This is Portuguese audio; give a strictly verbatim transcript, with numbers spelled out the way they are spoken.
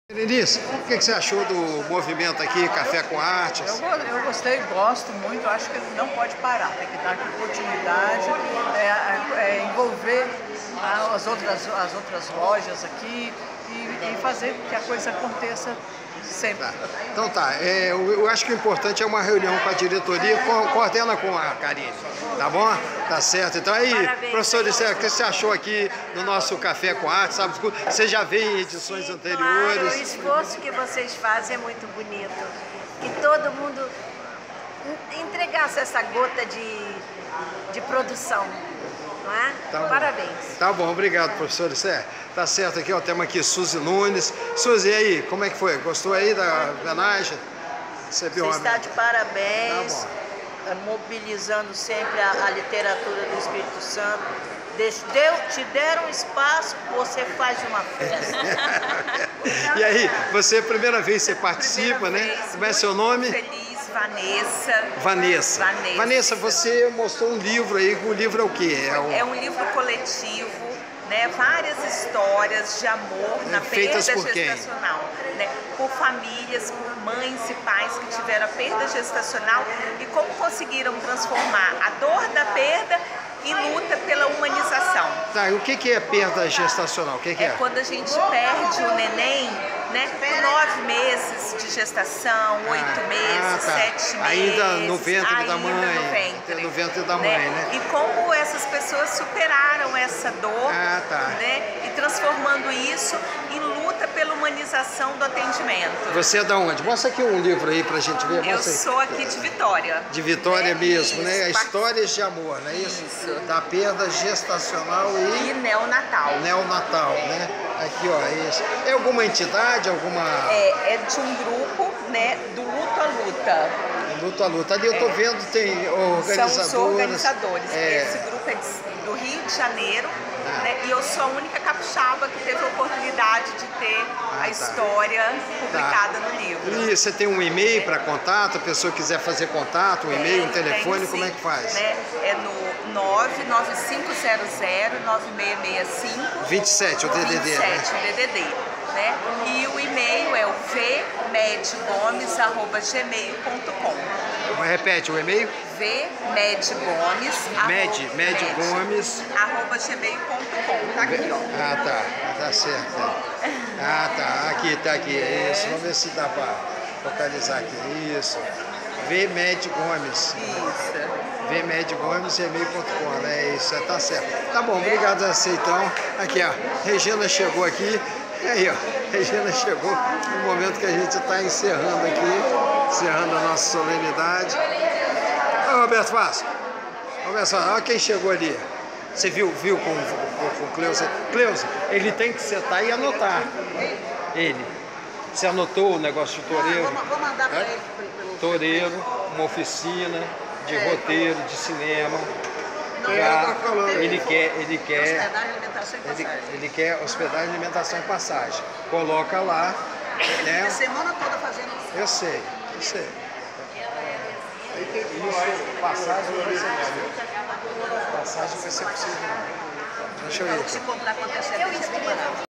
Berenice, o que você achou do movimento aqui, Café com Artes? Eu, eu gostei, gosto muito, acho que não pode parar, tem que dar continuidade, é, é, envolver as outras, as outras lojas aqui e, e fazer que a coisa aconteça sempre. Tá. Então tá, é, eu, eu acho que o importante é uma reunião com a diretoria, co coordena com a Karine, tá bom? Tá certo. Então aí, Parabéns, professor Liceu, o que você achou aqui no nosso Café com Artes? Sabe, você já veio em edições Sim, anteriores. claro, o esforço que vocês fazem é muito bonito. Que todo mundo entregasse essa gota de, de produção. Não é? Tá bom. Parabéns. Tá bom, obrigado, professor Liceu. Tá certo aqui, ó, temos aqui Suzy Nunes. Suzy, e aí, como é que foi? Gostou aí da homenagem? Você viu Você a está de parabéns, Tá mobilizando sempre a, a literatura do Espírito Santo. Deu, te deram espaço, você faz uma festa. E aí, você, primeira vez você participa, Primeira né? vez, Como é seu nome? Feliz, Vanessa. Vanessa. Vanessa. Vanessa, você mostrou um livro aí, o livro é o quê? É um... É um livro coletivo, né? Várias histórias de amor na perda Feitas por quem? gestacional, né? Por famílias, por mães e pais que tiveram a perda gestacional e como conseguiram transformar a dor da perda em luta pela humanização. Tá, e o que que é perda gestacional? O que que É é? quando a gente perde o neném, né? Com nove meses de gestação, oito meses, ah, tá. sete meses. Ainda no ventre ainda da mãe. no ventre. No ventre da mãe, né? E como essas pessoas superaram essa dor, Ah, tá. né? E transformando isso em luta pela humanização do atendimento. Você é da onde? Mostra aqui um livro aí pra gente ver. Eu Mostra aí. sou aqui de Vitória. De Vitória né? mesmo, né? Isso. Histórias de amor, não é isso? Isso. Da perda gestacional e E neonatal. neonatal, né? Aqui, ó, isso. É alguma entidade, alguma... É, é de um grupo, né? Do Luto à Luta. Luta a luta. Ali eu tô vendo, tem organizadores. São os organizadores. É. Esse grupo é de, do Rio de Janeiro, Ah. né? E eu sou a única capixaba que teve a oportunidade de ter Ah, a tá. história publicada no livro. E você tem um e-mail para contato, a pessoa quiser fazer contato, um e-mail, um Tem, telefone, tem, como é sim, que faz? Né? É no nove nove cinco zero zero nove seis seis cinco vinte e sete, o D D D, vinte e sete, né? o D D D, né? E o e-mail é o v med gomes arroba gmail ponto com. Repete o e-mail? v med gomes Med, Med Gomes. arroba gmail ponto com. Tá aqui, ó. Ah, tá. Tá certo. Ah, tá. Aqui, tá aqui. Isso. Vamos ver se dá para focalizar aqui. Isso. V Med Gomes. Isso. V Med Gomes, gmail ponto com, né? Isso, tá certo. Tá bom, obrigado a você então. Aqui, ó. Regina chegou aqui. E aí, ó. Regina chegou no momento que a gente está encerrando aqui, encerrando a nossa solenidade. Ô, Roberto Vasco. Roberto Vasco, olha quem chegou ali. Você viu, viu com, com, com o Cleusa? Cleusa, ele tem que sentar e anotar. Ele. Você anotou o negócio de toureiro? Vou, vou mandar para ele pelo... Toureiro, uma oficina de roteiro, de cinema. Não, Já, eu tô falando. ele quer, ele quer, Hospedagem, alimentação e ele, passagem. ele quer hospedagem, alimentação e passagem. Coloca lá, né? A semana toda fazendo isso. Eu sei, eu sei. Isso, passagem vai ser possível. Passagem vai ser possível. Deixa eu ir. Se comprar com antecedência, é bem barato.